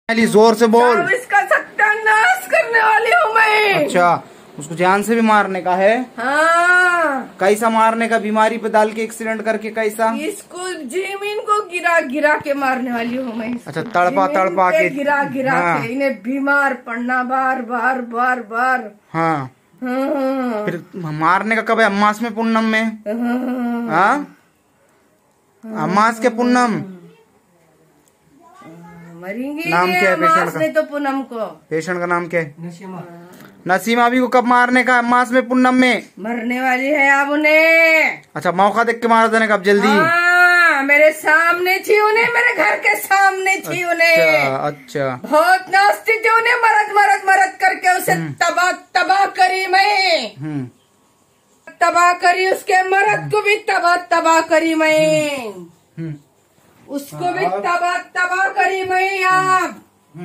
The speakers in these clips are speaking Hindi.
अली जोर से बोल। अब इसका सत्यानाश करने वाली हूँ मैं। अच्छा, उसको जान से भी मारने का है? हाँ। कैसा मारने का? बीमारी पे डाल के एक्सीडेंट करके कैसा? इसको जमीन को गिरा गिरा के मारने वाली हूँ मैं। अच्छा, तड़पा तड़पा के गिरा गिरा हाँ। के इन्हें बीमार पड़ना बार बार बार बार। हाँ, हाँ। फिर मारने का कब है? अम्मास में पूनम में? हाँ, अम्मास के पूनम मरेंगे। नाम क्या है पेशेंट का? तो पूनम को। पेशेंट का नाम क्या है? नसीमा भी को कब मारने का? अम्मास में पूनम में? मरने वाली है अब उन्हें। अच्छा, मौका देख के मार देने का अब जल्दी। हाँ, मेरे सामने थी उन्हें, मेरे घर के सामने थी उन्हें। अच्छा, बहुत नास्ती थी उन्हें, मरद मरद मरद करके उसे तबाह तबाह करी मैं। तबाह करी, उसके मरद को भी तबाह तबाह करी मैं। उसको भी तबाह तबाह करी मैं। आप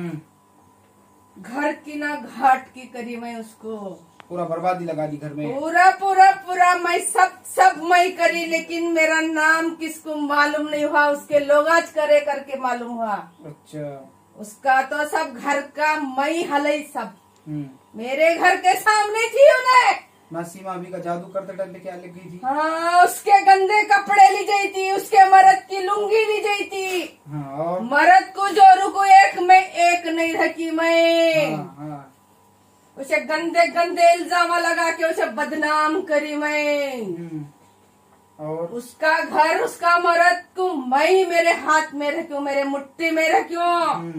घर की ना घाट की करी मैं, उसको पूरा बर्बादी लगा दी घर में। पूरा पूरा पूरा मैं सब मैं करी, लेकिन मेरा नाम किसको मालूम नहीं हुआ। उसके लोग आज करे करके मालूम हुआ। अच्छा, उसका तो सब घर का मई हलई सब मेरे घर के सामने थी उन्हें। नसीमा अभी का जादू करते टाइम पे क्या लिख गई थी? हाँ, उसके गंदे कपड़े ली गई थी, उसके मर्द की लुंगी ली गई थी। हाँ, और? मर्द को जोरू को एक में एक नहीं रखी मैं। हाँ। उसे गंदे गंदे इल्जाम लगा के उसे बदनाम करी मैं। और उसका घर, उसका मर्द को मैं मेरे हाथ में रखूं, मेरे मुट्ठी में रखूं।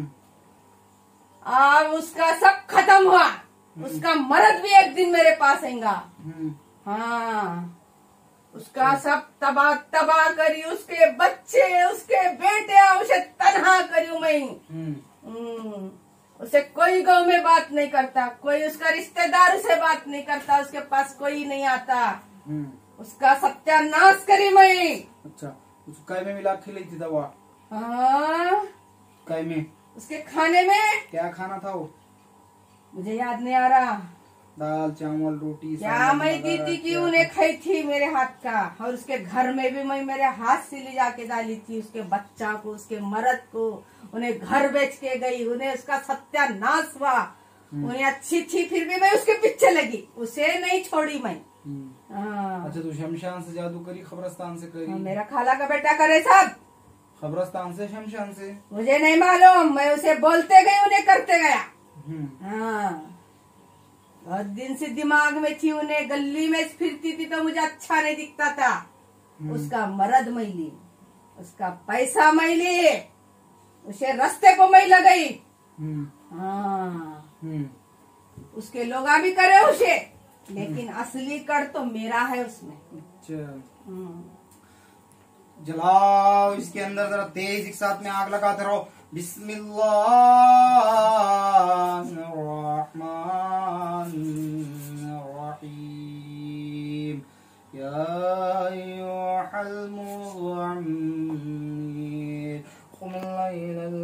अब उसका सब खत्म हुआ। उसका मर्द भी एक दिन मेरे पास आएगा। हाँ, उसका सब तबाह तबाह करी, उसके बच्चे, उसके बेटे, उसे तन्हा करी मैं। उसे कोई गांव में बात नहीं करता, कोई उसका रिश्तेदार उसे बात नहीं करता, उसके पास कोई नहीं आता। उसका सत्यानाश करी मैं। अच्छा, उसको कै में मिला खिलाई थी दवा? हाँ, कै में? उसके खाने में। क्या खाना था वो? मुझे याद नहीं आ रहा। दाल चावल रोटी क्या मैं दी थी कि उन्हें खाई थी मेरे हाथ का। और उसके घर में भी मैं मेरे हाथ से ले जाके डाली थी, उसके बच्चा को, उसके मर्द को। उन्हें घर बेच के गई, उन्हें उसका सत्यानाश हुआ। उन्हें अच्छी थी फिर भी मैं उसके पीछे लगी, उसे नहीं छोड़ी मैं। अच्छा, तू शमशान से जादू करी खबरस्तान से करी? मेरा खाला का बेटा करे सब। खबरस्तान से शमशान से मुझे नहीं मालूम, मैं उसे बोलते गई, उन्हें करते गया। हाँ, बहुत दिन से दिमाग में थी। उन्हें गली में फिरती थी तो मुझे अच्छा नहीं दिखता था। उसका मर्द मैली, उसका पैसा मैली, उसे रास्ते को मैं लगई। हाँ, उसके लोग भी करे उसे, लेकिन असली कर तो मेरा है उसमें। जलाओ इसके अंदर जरा तेज, एक साथ में आग लगाते रहो। बिस्मिल्लाहिर्रहमानिर्रहीम। या अय्युहल मुज़म्मिल क़ुम लैलल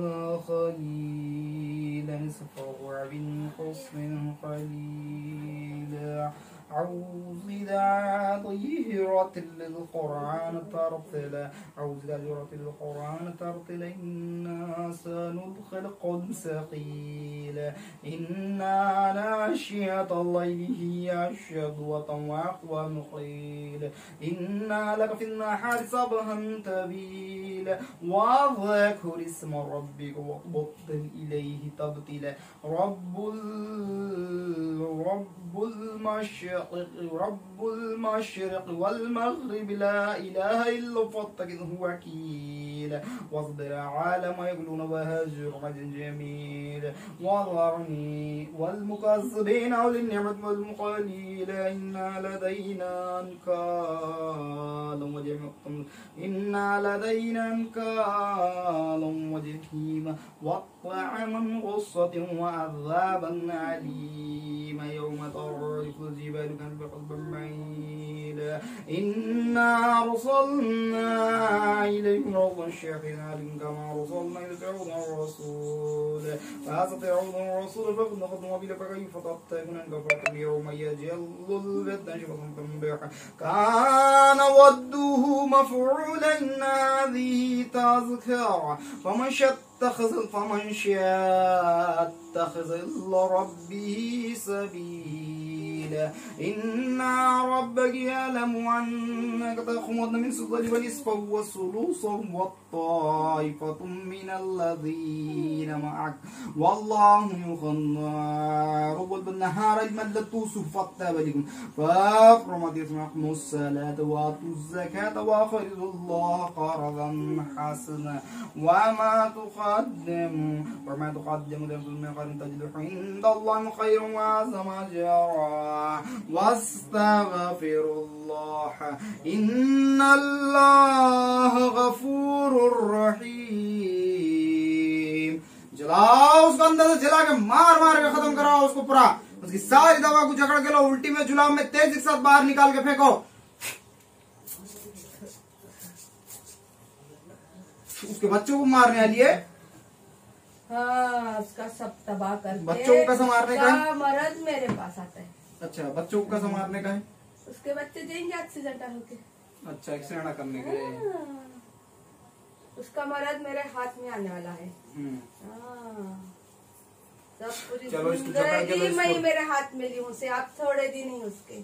क़लील निस्फ़हु अव इंक़ुस मिन्हु क़लीला أعوذ رتل القرآن ترتيلا أعوذ رتل القرآن ترتيلا إنا سندخلكم ثقيلا إنا ناشئة الليل هي أشد وطئا وأقوم قيلا إنا لك في النهار سبحا طويلا واذكر اسم ربك وابتل إليه تبتيلا رب المشرق والمغرب لا إله إلا هو فاتخذه وكيلا واصبر على ما يقولون وهجرهم جميل وذرني والمكذبين أولي النعمة والقليل إنا لدينا أنكالا وجحيما وطعما غصة وعذابا أليما يوم ترجف الجبال كالبحر معيلا إنا أرسلنا إليكم رسلا شاهدين كما أرسلنا إلى فرعون الرسول فأستطيعون الرسول فأخذنا وبلا فكيف تتقون أن كفرتم يوم يجل البلدان شبكا تنبيحا كان وده مفعولا إن هذه تذكرة فمن شاء फमन शाअ इत्तखज़ इला रब्बिही सबीला इन्ना रब्बक यअलमु अन्नक तख़ुमु मिन सुलि व निस्फ़हु व सुलुसहु व ताइफ़तुम मिनल्लज़ीना मअक वल्लाहु युख़न्निरु बिन-नहारि अलमदतु सुफ़त्तबलिकुम फ़ाक़रमत यस्मअकुमुस्सलात व आतुज़्ज़कात व क़रिदुल्लाह क़रज़न हसना वमा तुक़द्दिमु लिअन्फुसिकुम खैरन तजिदुहु इंदल्लाहि खैरन व अअज़म अजरा वस्तगफिरुल्लाह इन्नल्लाह गफूरुर रहीम। जलाओ उसको अंदर से, जला के मार मार के खत्म कराओ उसको पूरा। उसकी सारी दवा को जकड़ के लो, उल्टी में जुलाब में तेजी के साथ बाहर निकाल के फेंको। उसके बच्चों को मारने वाली है। हाँ, उसका सब तबाह करके। बच्चों को कैसे मारने का है? मर्द मेरे पास आता है। अच्छा, बच्चों को कैसे मारने का है? उसके बच्चे जाएंगे एक्सीडेंट होके। अच्छा, एक्सीडेंट करने के लिए। उसका मर्द मेरे हाथ में आने वाला है। सब पूरी जिंदगी मैं मेरे हाथ में ली उसे, आप थोड़े दिन ही उसके।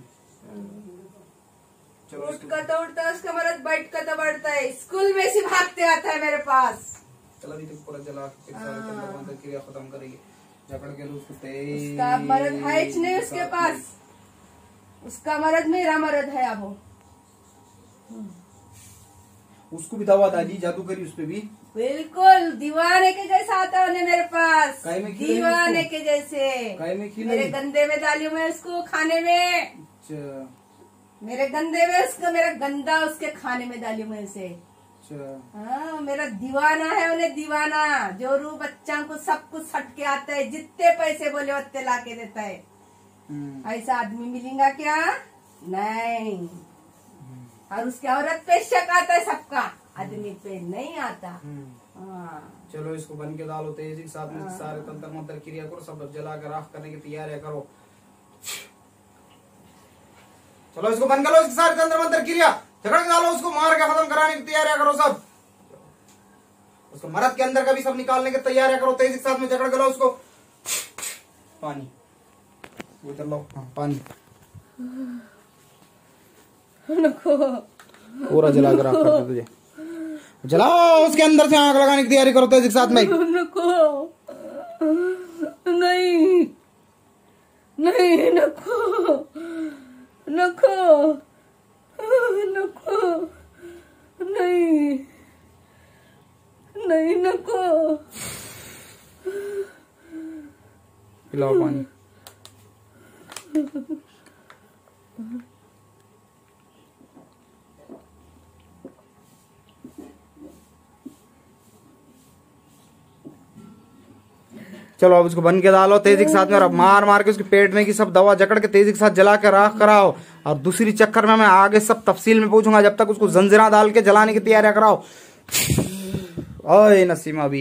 उठता तो उठता है उसका मर्द, बैठ कर तो बढ़ता है, स्कूल में से भागते आता है मेरे पास। चला दी तो पूरा जला के सारे क्रिया खत्म करेंगे, जकड़ के उसको उसका मर्द है नहीं उसके पास। उसका मर्द मेरा मर्द है। अब उसको भी दवा डाली, जादू करी उस पे भी। बिल्कुल दीवाने के जैसा आता है मेरे पास, दीवाने के जैसे। मेरे गंदे में डाली मैं उसको खाने में। अच्छा, मेरे गंदे में उसको, मेरा गंदा उसके खाने में डाली मैं उसे। हाँ, मेरा दीवाना है उन्हें, दीवाना जो रू बच्चा को सब कुछ हट के आता है, जितने पैसे बोले उतने ला के देता है। ऐसा आदमी मिलेगा क्या? नहीं। और उसके औरत पे शक आता है सबका, आदमी पे नहीं आता। हाँ। चलो इसको बन के डालो तेजी के साथ में, सारे तंत्र मंत्र क्रिया करो, सब जला कर राख करने की तैयारी करो। चलो इसको बंद करो, इसके सारे तंत्र मंत्र क्रिया झगड़ के डालो, उसको मार के खत्म कराने की तैयारियां करो सब। उसको मर्द के अंदर का भी सब निकालने की तैयारियां करो, तेजी के साथ में झगड़ के लो उसको। पानी उधर लो, पानी पूरा जला कर रखा है तुझे। जलाओ, उसके अंदर से आग लगाने की तैयारी करो तेजी के साथ में। नको, नहीं नहीं, नको नको नको, नहीं नहीं, नको। पिलाओ पानी। चलो अब उसको बन के डालो तेजी के साथ में, और मार मार के उसके पेट में की सब दवा जकड़ के तेजी के साथ जला के राख कराओ। और दूसरी चक्कर में मैं आगे सब तफसील में पूछूंगा, जब तक उसको जंजीरा डाल के जलाने की तैयारियां कराओ। ओए नसीमा भी,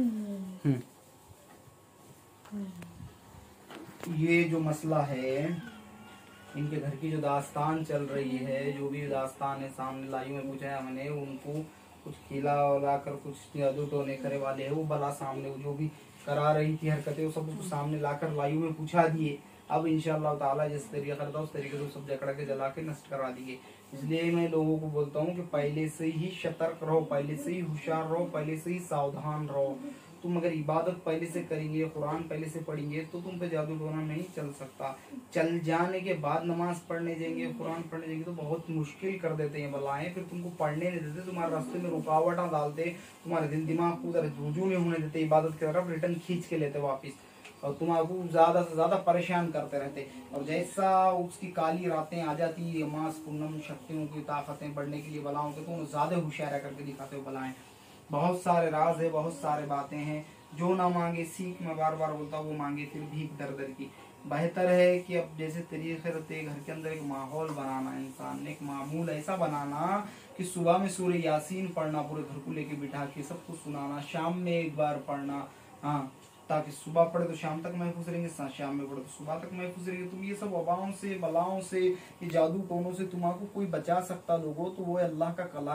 ये जो मसला है, इनके घर की जो दास्तान चल रही है, जो भी दास्तान है सामने लाई में पूछा है मैंने, उनको कुछ खिला उला कर कुछ जादू टोने करे वाले है, वो बला सामने जो भी करा रही थी हरकतें, वो सब उसको सामने लाकर लाइव में पूछा दिए। अब इंशाअल्लाह ताला जिस तरीके करता उस तरीके से सब जकड़ा के जला के नष्ट करा दिए। इसलिए मैं लोगों को बोलता हूँ कि पहले से ही सतर्क रहो, पहले से ही होशियार रहो, पहले से ही सावधान रहो। तुम अगर इबादत पहले से करेंगे, कुरान पहले से पढ़ेंगे, तो तुम पे जादू टोना नहीं चल सकता। चल जाने के बाद नमाज पढ़ने जाएंगे, कुरान पढ़ने जाएंगे तो बहुत मुश्किल कर देते हैं बलाएं, फिर तुमको पढ़ने नहीं देते, तुम्हारे रास्ते में रुकावटा डालते, तुम्हारे दिल दिमाग को उधर रुजू नहीं होने देते, इबादत की तरफ रिटर्न खींच के लेते वापिस, और तुम्हारा ज्यादा से ज्यादा परेशान करते रहते। और जैसा उसकी काली रातें आ जाती है, मास पूर्णम शक्तियों की ताकतें बढ़ने के लिए बलाओं के, तो ज्यादा होशियार करके दिखाते हो बलाएं। बहुत सारे राज है, बहुत सारे बातें हैं, जो ना मांगे सीख, मैं बार बार बोलता हूँ, वो मांगे फिर भीख दर दर की। बेहतर है कि अब जैसे तरीके रहते घर के अंदर एक माहौल बनाना, इंसान ने एक मामूल ऐसा बनाना कि सुबह में सूर्य यासीन पढ़ना, पूरे घर को लेके बिठा के सबको सुनाना, शाम में एक बार पढ़ना, हाँ, ताकि सुबह पढ़े तो शाम तक महफूज रहेंगे, शाम में पढ़े तो सुबह तक महफूज रहेंगे। तुम ये सब वबाओं से, बलाओं से, ये जादू टोनों से तुम्हारा कोई बचा सकता लोगों, तो वो है अल्लाह का कलाम,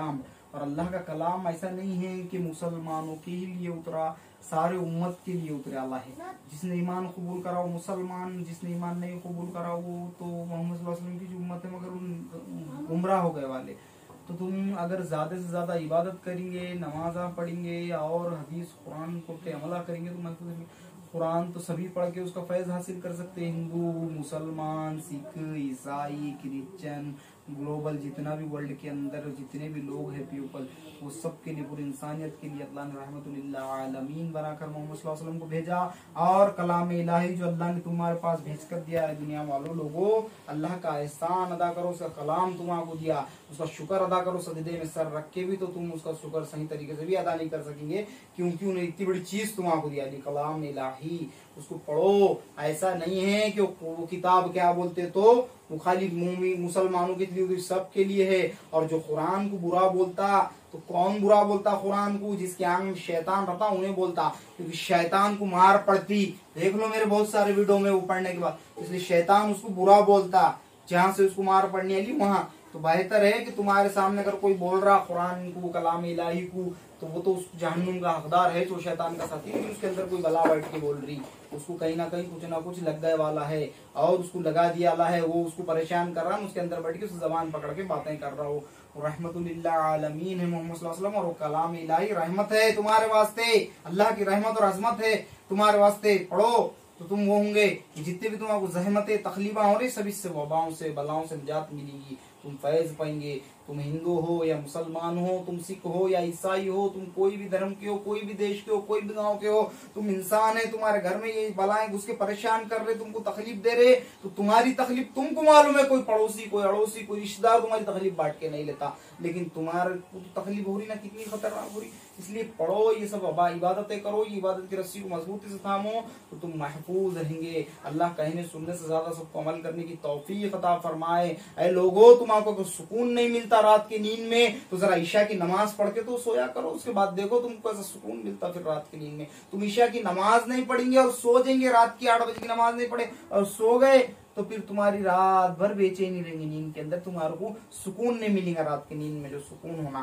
और अल्लाह का कलाम ऐसा नहीं है कि मुसलमानों के ही लिए उतरा, सारे उम्मत के लिए उतरे। अल्लाह है जिसने ईमान कबूल करा वो मुसलमान, जिसने ईमान नहीं कबूल करा वो तो मोहम्मद सल्लल्लाहु अलैहि वसल्लम की जो उम्मत है मगर गुमराह हो गए वाले। तो तुम अगर ज्यादा से ज्यादा इबादत करेंगे, नमाजा पढ़ेंगे और हदीस कुरान पे अमला करेंगे तो महफूज। कुरान तो सभी पढ़ के उसका फैज हासिल कर सकते हैं, हिंदू, मुसलमान, सिख, ईसाई, क्रिश्चियन, ग्लोबल जितना भी वर्ल्ड के अंदर जितने भी लोग हैं पीपल, वो सब के लिए, पूरी इंसानियत के लिए अल्लाह ने रहमतुल लिल आलमीन बनाकर मोहम्मद सल्लल्लाहु अलैहि वसल्लम को भेजा। और कलाम इलाही जो अल्लाह ने तुम्हारे पास भेज कर दिया है, दुनिया वालों लोगों, अल्लाह का एहसान अदा करो, उसका कलाम तुम्हारा दिया, उसका शुक्र अदा करो। सजदे में सर रख के भी तो तुम उसका शुक्र सही तरीके से भी अदा नहीं कर सकेंगे, क्योंकि उन्हें इतनी बड़ी चीज तुम्हारा दिया, कलाम इलाही, उसको पढ़ो। ऐसा नहीं है कि वो किताब क्या बोलते तो वो खाली मुसलमानों के लिए, सब के लिए है। और जो कुरान को बुरा बोलता, तो कौन बुरा बोलता कुरान को? जिसके आंख में शैतान रहता उन्हें बोलता, क्योंकि शैतान को मार पड़ती। देख लो मेरे बहुत सारे वीडियो में वो पढ़ने के बाद, इसलिए शैतान उसको बुरा बोलता, जहाँ से उसको मार पड़ने वाली वहां। तो बेहतर है कि तुम्हारे सामने अगर कोई बोल रहा कुरान को, कलाम इलाही को, तो वो तो उस जहन्नुम का हकदार है, जो शैतान का साथी, लेकिन उसके अंदर कोई बला बैठ के बोल रही, उसको कहीं ना कहीं कुछ ना कुछ लग गए वाला है, और उसको लगा दिया वाला है, वो उसको परेशान कर रहा है, उसके अंदर बैठ के उसकी जबान पकड़ के बातें कर रहा हो। रहमतुल लिल आलमीन है मोहम्मद सल्लल्लाहु अलैहि वसल्लम, और वो कलाम इलाही रहमत है तुम्हारे वास्ते, अल्लाह की रहमत और अजमत है तुम्हारे वास्ते। पढ़ो तो तुम वो होंगे कि जितने भी तुम्हारे जहमतें तकलीफा हो रही, सभी से वबाओं से बलाओं से निजात मिलेगी, तुम फैज पाएंगे। तुम हिंदू हो या मुसलमान हो, तुम सिख हो या ईसाई हो, तुम कोई भी धर्म के हो, कोई भी देश के हो, कोई भी गांव के हो, तुम इंसान है। तुम्हारे घर में ये बलाएं घुस के परेशान कर रहे, तुमको तकलीफ दे रहे, तो तुम्हारी तकलीफ तुमको मालूम है, कोई पड़ोसी, कोई अड़ोसी, कोई रिश्तेदार तुम्हारी तकलीफ बांट के नहीं लेता, लेकिन तुम्हारे को तो तकलीफ हो रही ना, कितनी खतरनाक हो रही। इसलिए पढ़ो, ये सब इबादतें करो, ये इबादत की रस्सी को मजबूती से थामो, तो तुम महफूज रहेंगे। अल्लाह कहने सुनने से ज्यादा सबको अमल करने की तौफीक अता फरमाए। ऐ लोगों, तुमको सुकून नहीं मिलता रात की नींद में, तो जरा ईशा की नमाज पढ़ के तो सोया करो, उसके बाद देखो तुमको ऐसा सुकून मिलता फिर रात की नींद में। तुम ईशा की नमाज नहीं पढ़ेंगे और सो जाएंगे, रात की 8 बजे की नमाज नहीं पढ़े और सो गए, तो फिर तुम्हारी रात भर बेचैनी रहेंगी नींद के अंदर, तुम्हारे को सुकून नहीं मिलेगा रात की नींद में, जो सुकून होना।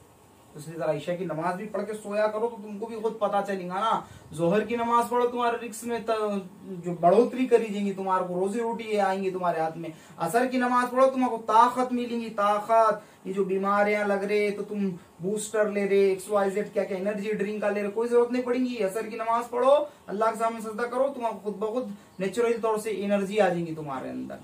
तो इसलिए जरा ईशा की नमाज भी पढ़ के सोया करो, तो तुमको भी खुद पता चलेगा ना। जोहर की नमाज पढ़ो, तुम्हारे रिक्स में जो बढ़ोतरी करी जाएंगी, तुम्हारे को रोजी रोटी आएंगी तुम्हारे हाथ में। असर की नमाज पढ़ो, तुमको ताकत मिलेगी, ताकत। ये जो बीमारियां लग रहे, तो तुम बूस्टर ले रहे, XYZ क्या क्या एनर्जी ड्रिंक का ले रहे, कोई जरूरत नहीं पड़ेगी। असर की नमाज पढ़ो, अल्लाह के सामने सजदा करो, तुमको खुद ब खुद नेचुरल तौर से एनर्जी आ जाएंगी तुम्हारे अंदर।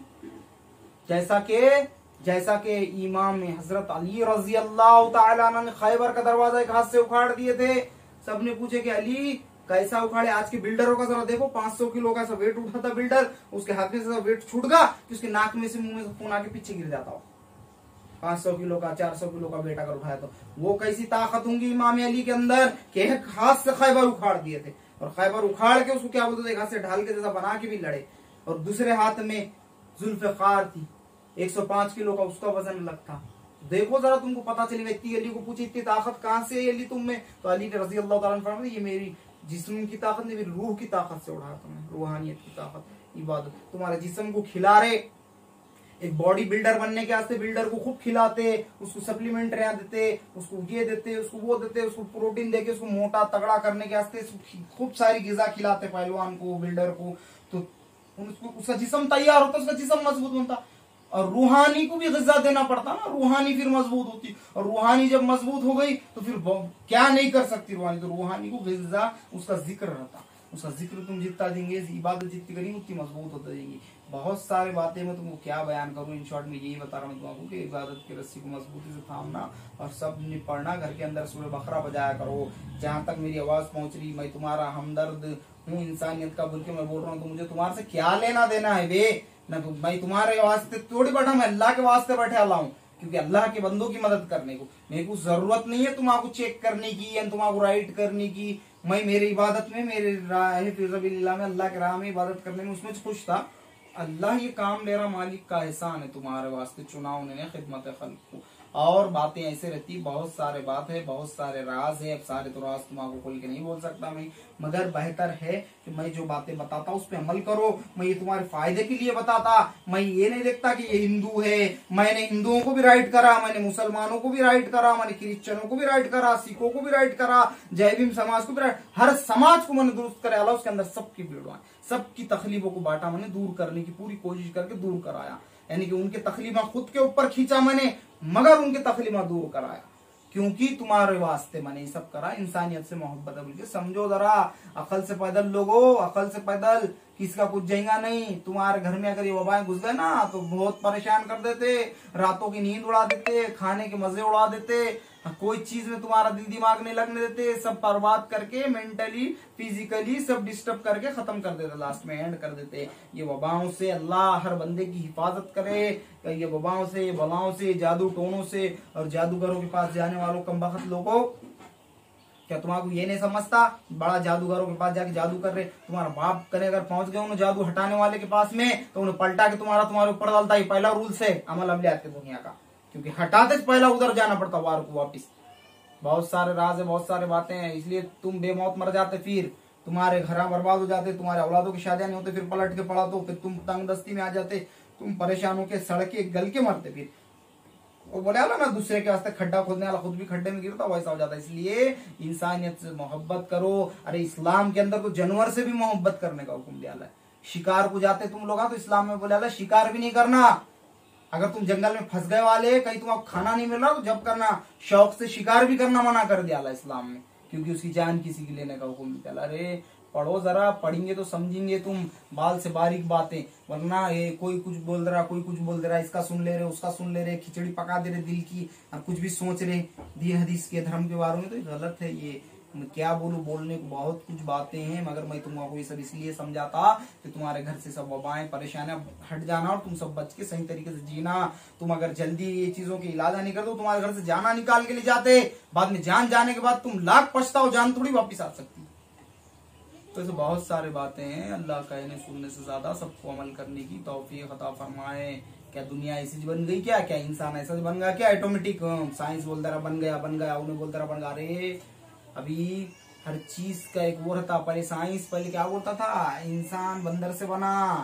जैसा के इमाम हजरत अली रजी अल्लाह तआला अन्हु ने खैबर का दरवाजा एक हाथ से उखाड़ दिए थे। सबने पूछे कि अली कैसा उखाड़े? आज के बिल्डरों का जरा देखो, 500 किलो का वेट उठा था बिल्डर, उसके हाथ में से वेट छूट गया कि उसके नाक में से मुंह में से खून आके पीछे गिर जाता हो। 500 किलो का 400 किलो का वेट अगर उठाया तो वो कैसी ताकत होंगी इमाम अली के अंदर कि एक हाथ से खैबर उखाड़ दिए थे। और खैबर उखाड़ के उसको क्या बोलते थे, एक हाथ से ढाल के जैसा बना के भी लड़े। और दूसरे हाथ में जुल्फ़िकार थी, 105 किलो का उसका वजन लगता। देखो जरा, तुमको पता चलेगा। इतनी अली को पूछे इतनी ताकत कहाँ से है अली तुम में? तो अली ने रजी अल्लाह तआला फरमाते, ये मेरी जिस्म की ताकत नहीं, मेरी रूह की ताकत से उठाया तुम्हें, रूहानियत की ताकत, इबादत। तुम्हारे जिस्म को खिला रहे, एक बॉडी बिल्डर बनने के वास्ते बिल्डर को खूब खिलाते, उसको सप्लीमेंट देते, उसको ये देते, उसको वो देते, उसको प्रोटीन देके उसको मोटा तगड़ा करने के वास्ते खूब सारी गिजा खिलाते पहलवान को, बिल्डर को, तो उसका जिस्म तैयार होता, उसका जिस्म मजबूत बनता। और रूहानी को भी ग़िज़ा देना पड़ता ना, रूहानी फिर मजबूत होती। और रूहानी जब मजबूत हो गई तो फिर क्या नहीं कर सकती रूहानी, तो रूहानी को ग़िज़ा उसका जिक्र रहता। उसका जिक्र तुम जितना देंगे, इबादत जितनी करेंगे उतनी मजबूत होती जाएंगी। बहुत सारी बातें मैं तुमको क्या बयान करूं, इन शॉर्ट में यही बता रहा हूँ तुमको कि इबादत की रस्सी को मजबूती से थामना और सब ने पढ़ना। घर के अंदर सूरह बकरा बजाया करो। जहां तक मेरी आवाज पहुंच रही, मैं तुम्हारा हमदर्द हूँ, इंसानियत का बोल के मैं बोल रहा हूँ, तो मुझे तुम्हारे से क्या लेना देना है बे? ना तो मैं तुम्हारे वास्ते थोड़ी बैठा, मैं अल्लाह के वास्ते बैठे अल्लाह हूँ, क्योंकि अल्लाह के बंदों की मदद करने को मेरे को जरूरत नहीं है तुम्हारा चेक करने की या तुम्हारा राइट करने की। मैं मेरी इबादत में, मेरे फिज़बिल्लाह में, अल्लाह के राह में इबादत करने में उसमें खुश था। अल्लाह ये काम मेरा मालिक का एहसान है तुम्हारे वास्ते, चुनाव ने खिदमत खल्क को। और बातें ऐसे रहती, बहुत सारे बात है, बहुत सारे राज है। अब सारे तो राज तुम्हारा खोल के नहीं बोल सकता मैं, मगर बेहतर है कि मैं जो बातें बताता उस पर अमल करो। मैं ये तुम्हारे फायदे के लिए बताता, मैं ये नहीं देखता कि ये हिंदू है, मैंने हिंदुओं को भी राइट करा, मैंने मुसलमानों को भी राइट करा, मैंने क्रिश्चियनों को भी राइट करा, सिखों को भी राइट करा, जय भीम समाज को भी राइट, हर समाज को मैंने दुरुस्त करे अल्लाह, उसके अंदर सबकी भीड़, सबकी तकलीफों को बांटा, मैंने दूर करने की पूरी कोशिश करके दूर कराया। यानी कि उनके तकलीफा खुद के ऊपर खींचा मैंने, मगर उनके तकलीफा दूर कराया, क्योंकि तुम्हारे वास्ते मैंने ये सब करा। इंसानियत से मोहब्बत है, बोल समझो जरा, अकल से पैदल लोगो, अकल से पैदल, किसका कुछ जाएगा नहीं। तुम्हारे घर में अगर ये वबाएं घुस गए ना तो बहुत परेशान कर देते, रातों की नींद उड़ा देते, खाने के मजे उड़ा देते, कोई चीज में तुम्हारा दिल दिमाग नहीं लगने देते, सब बर्बाद करके मेंटली फिजिकली सब डिस्टर्ब करके खत्म कर देते, लास्ट में एंड कर देते। ये वबाओं से अल्लाह हर बंदे की हिफाजत करे, ये वबाओं से, बलाओं से, जादू टोनों से और जादूगरों के पास जाने वालों कमबख्त लोगों, क्या तुम्हारा ये नहीं समझता बड़ा जादूगरों के पास जाके जादू कर रहे, तुम्हारा बाप करे अगर पहुंच गए उन्हें जादू हटाने वाले के पास में तो उन्हें पलटा के तुम्हारे ऊपर डालता है। पहला रूल से अमल अमलियात दुनिया का, क्योंकि हटाते पहला उधर जाना पड़ता वार को वापिस। बहुत सारे राज है, बहुत सारे बातें हैं, इसलिए तुम बेमौत मर जाते, फिर तुम्हारे घर बर्बाद हो जाते, तुम्हारे औलादों की शादियां नहीं होते, फिर पलट के पड़ा तो फिर तुम तंग दस्ती में आ जाते, तुम परेशान होके सड़के गल के मरते। फिर वो बोले ना दूसरे के वास्ते खड्डा खोदने वाला खुद भी खड्डे में गिरता, वैसा हो जाता है। इसलिए इंसानियत से मोहब्बत करो। अरे इस्लाम के अंदर तो जानवर से भी मोहब्बत करने का हुक्म दिया है। शिकार को जाते तुम लोग तो इस्लाम में बोला शिकार भी नहीं करना। अगर तुम जंगल में फंस गए वाले, कहीं तुम्हें खाना नहीं मिल रहा तो जब करना, शौक से शिकार भी करना मना कर दिया इस्लाम में, क्योंकि उसकी जान किसी की लेने का हुक्म दिया। अरे पढ़ो जरा, पढ़ेंगे तो समझेंगे तुम बाल से बारीक बातें, वरना ये कोई कुछ बोल रहा, कोई कुछ बोल दे रहा, इसका सुन ले रहे, उसका सुन ले रहे, खिचड़ी पका दे रहे दिल की, और कुछ भी सोच रहे दी हदीस के धर्म के बारे में, तो ये गलत है। ये मैं क्या बोलूं, बोलने को बहुत कुछ बातें हैं, मगर मैं तुमको ये सब इसलिए समझाता कि तुम्हारे घर से सब वबाएं परेशानियां हट जाना और तुम सब बच के सही तरीके से जीना। तुम अगर जल्दी ये चीजों की इलाज नहीं कर दो, तुम्हारे घर से जाना निकाल के ले जाते, बाद में जान जाने के बाद तुम लाख पछताओ, जान थोड़ी वापिस आ सकती। तो ऐसे बहुत सारे बातें हैं। अल्लाह कहने सुनने से ज्यादा सबको अमल करने की तौफीक अता फरमाए। क्या दुनिया ऐसी बन गई क्या? क्या इंसान ऐसा बन गया क्या ऑटोमेटिक? साइंस बोलता रहा बन गया, उन्हें बोलता रहा बन गया। अरे अभी हर चीज का एक वो रहता। पहले साइंस पहले क्या बोलता था, इंसान बंदर से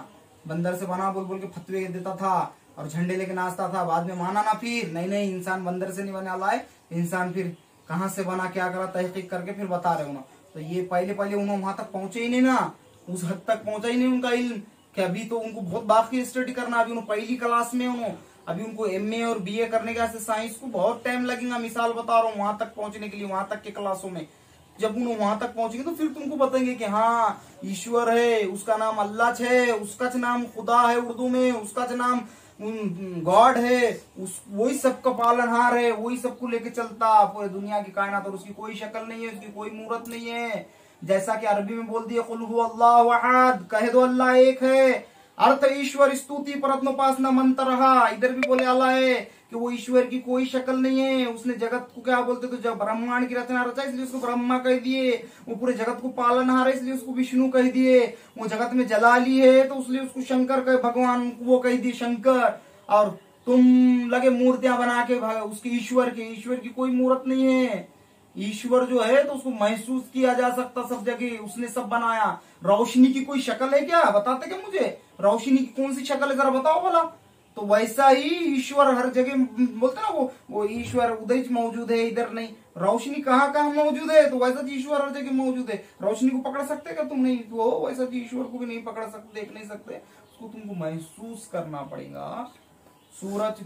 बना बोल बोल के फतवे देता था और झंडे लेके नाचता था। बाद में माना ना, फिर नहीं इंसान बंदर से नहीं बने वाला है, इंसान फिर कहाँ से बना, क्या करा, तहकीक करके फिर बता रहे उन्होंने। तो ये पहले उन्होंने वहां तक पहुंचे ही नहीं ना, उस हद तक पहुंचा ही नहीं उनका इल्म, कि अभी तो उनको बहुत बाकी स्टडी करना। अभी उन्होंने पहली क्लास में अभी उनको एमए और बीए करने के वास्ते साइंस को बहुत टाइम लगेगा। मिसाल बता रहा हूँ, वहां तक पहुंचने के लिए, वहां तक के क्लासों में जब उन्होंने वहां तक पहुंचेंगे तो फिर तुमको बताएंगे कि हाँ ईश्वर है, उसका नाम अल्लाह है, उसका नाम खुदा है उर्दू में, उसका नाम गॉड है, वही सबका पालनहार है, वही सबको लेके चलता पूरे दुनिया की कायनात, और उसकी कोई शक्ल नहीं है, उसकी कोई मूरत नहीं है। जैसा कि अरबी में बोल दिया कुल हु अल्लाहु अहद, कह दो अल्लाह एक है। अर्थ ईश्वर स्तुति परत्नोपासना मंत्र रहा। इधर भी बोले अल्लाह है कि वो ईश्वर की कोई शक्ल नहीं है, उसने जगत को क्या बोलते तो जब ब्रह्मांड की रचना रचा इसलिए उसको ब्रह्मा कह दिए। वो पूरे जगत को पालनहार है इसलिए उसको विष्णु कह दिए। वो जगत में जलाली है तो इसलिए उसको शंकर कह, भगवान वो कह दिए शंकर। और तुम लगे मूर्तियां बना के उसकी ईश्वर की कोई मूर्त नहीं है। ईश्वर जो है तो उसको महसूस किया जा सकता सब जगह, उसने सब बनाया। रोशनी की कोई शक्ल है क्या? बताते क्या मुझे, रोशनी की कौन सी शक्ल है जरा बताओ बोला। तो वैसा ही ईश्वर हर जगह बोलते ना, वो ईश्वर उधर मौजूद है, इधर नहीं। रोशनी कहाँ कहाँ मौजूद है, तो वैसा ईश्वर हर जगह मौजूद है। रोशनी को पकड़ सकते क्या तुम? नहीं, वो वैसा ईश्वर को भी नहीं पकड़ सकते, देख नहीं सकते, उसको तुमको महसूस करना पड़ेगा। सूरज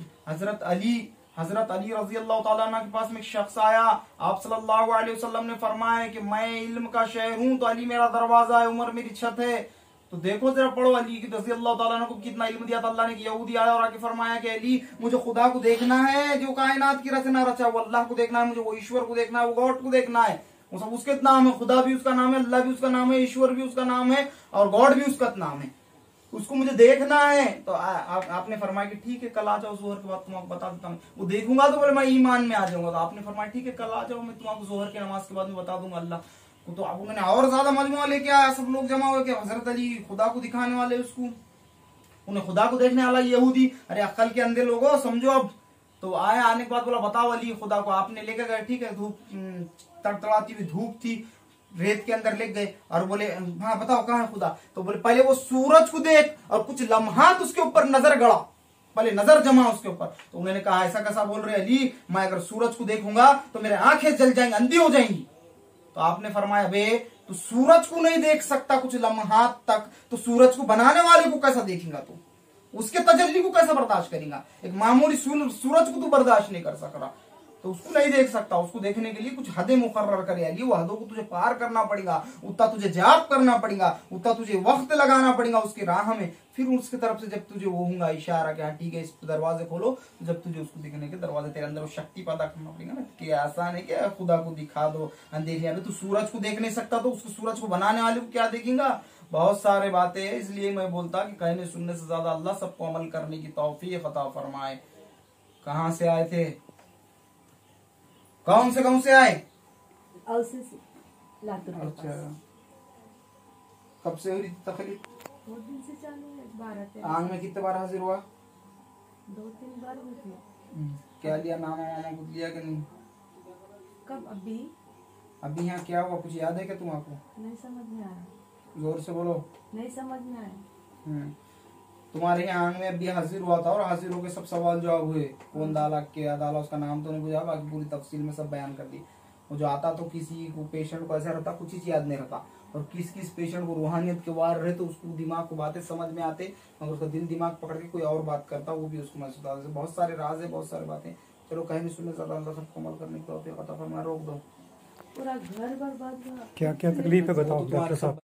हजरत अली रजी अल्लाह तआला अन्हु के पास में एक शख्स आया। आप सल्लल्लाहु अलैहि वसल्लम ने फरमाया कि मैं इल्म का शहर हूँ, तो अली मेरा दरवाजा है, उमर मेरी छत है। तो देखो जरा पढ़ो, अली की रजी अल्लाह तआला अन्हु को कितना इल्म दिया था अल्लाह ने। यहूदी आया और आके फरमाया कि अली मुझे खुदा को देखना है जो कायनात की रचना रचा, वो अल्लाह को देखना है, मुझे वो ईश्वर को देखना है, वो गॉड को देखना है। वो सब उसके नाम है, खुदा भी उसका नाम है, अल्लाह भी उसका नाम है, ईश्वर भी उसका नाम है और गॉड भी उसका नाम है, उसको मुझे देखना है। तो आपने फरमाया कि ठीक है कल आ जाओ, जोहर के बाद तुम आपको बता देता हूँ। वो देखूंगा तो बोले मैं ईमान में आ जाऊंगा। तो आपने फरमाया ठीक है कल आ जाओ, मैं तुमको जोहर की नमाज के बाद में बता दूंगा अल्लाह को। तो आप उन्होंने और ज्यादा मजमुआ लेके आया, सब लोग जमा हुए, हजरत अली खुदा को दिखाने वाले, उसको उन्हें खुदा को देखने वाला यहूदी। अरे अक्ल के अंधे लोगों समझो, अब तो आया, आने के बाद बोला बताओ अली खुदा को आपने लेकर गए, ठीक है, धूप तड़तड़ाती हुई धूप थी, रेत के अंदर ले गए और बोले हाँ बताओ कहाँ है खुदा। तो बोले पहले वो सूरज को देख और कुछ लम्हात उसके ऊपर नजर गड़ा, पहले नजर जमा उसके ऊपर। तो उन्होंने कहा ऐसा कैसा बोल रहे अली, मैं अगर सूरज को देखूंगा तो मेरे आंखें जल जाएंगी, अंधी हो जाएंगी। तो आपने फरमाया बे तू सूरज को नहीं देख सकता कुछ लम्हात तक, तो सूरज को बनाने वाले को कैसा देखेगा तू, उसके तजल्ली को कैसा बर्दाश्त करेगा। एक मामूली सूरज को तू बर्दाश्त नहीं कर सक रहा तो उसको नहीं देख सकता। उसको देखने के लिए कुछ हदें मुकर्रर करे अली, वो हदों को तुझे पार करना पड़ेगा, उतना तुझे जाप करना पड़ेगा, उतना तुझे वक्त लगाना पड़ेगा उसकी राह में। फिर उसकी तरफ से जब तुझे वो होगा इशारा कि हाँ ठीक है इस दरवाजे खोलो, तो जब तुझे उसको दिखने के दरवाजे तेरे अंदर वो शक्ति पैदा करना पड़ेगा ना कि आसान है क्या खुदा को दिखा दो अंधेरिया में। तू सूरज को देख नहीं सकता तो उसको सूरज को बनाने वाले को क्या देखेगा। बहुत सारे बातें हैं, इसलिए मैं बोलता कि कहने सुनने से ज्यादा अल्लाह सबको अमल करने की तौफीक अता फरमाए। कहाँ से आए थे, कौन से आए? अच्छा, कब से हुई तकलीफ? 2 दिन से चालू है, 12 आंग में कितने बार हाजिर हुआ? 2-3 बार हुई थी। क्या लिया, नामा वामा कुछ लिया कि नहीं? कब? अभी यहाँ क्या हुआ, कुछ याद है क्या तुमको? नहीं समझ में आया, जोर से बोलो। नहीं समझ में आया। तुम्हारे यहाँ आंग में अभी हाजिर हुआ था और हाजिर होके सब सवाल जवाब हुए, कौन डाला क्या डाला, उसका नाम तो नहीं बुझा, बाकी पूरी तफसील में सब बयान कर दी। वो जो आता तो किसी को पेशेंट को ऐसा रहता कुछ ही याद नहीं रहता, और किस किस पेशेंट को रूहानियत के वार रहे तो उसको दिमाग को बातें समझ में आते, मगर उसका दिल दिमाग पकड़ के कोई और बात करता वो भी उसको महसूस आता। बहुत सारे राज है, बहुत सारी बातें। चलो कहीं नहीं सुनने ज्यादा अल्लाह सबको अमल करने की तौफीक अता फरमाए। रोक दो, पूरा घर बर्बाद हुआ। क्या क्या तकलीफ है बताओ डॉक्टर साहब।